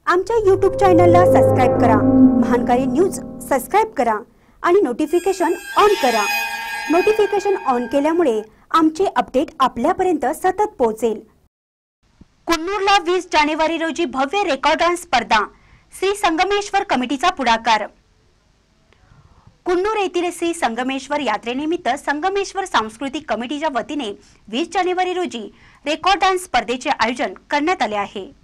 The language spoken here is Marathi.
आमच्या YouTube चॅनलला सबस्क्राइब करा, महानकारी न्यूज सबस्क्राइब करा आणि नोटिफिकेशन ऑन करा। नोटिफिकेशन ऑन केल्यामुळे आमचे अपडेट आपल्यापर्यंत सतत पोहोचेल। कुन्नूरला 20 जानेवारी रोजी भव्य रेकॉर्ड डान्स स्पर्धा, श्री संगमेश्वर कमिटीचा पुढाकार। कुन्नूर येथील श्री संगमेश्वर यात्रेनिमित्त संगमेश्वर सांस्कृतिक कमिटीच्या वतीने 20 जानेवारी रोजी रेकॉर्ड डान्स स्पर्धेचे आयोजन करण्यात आले आहे।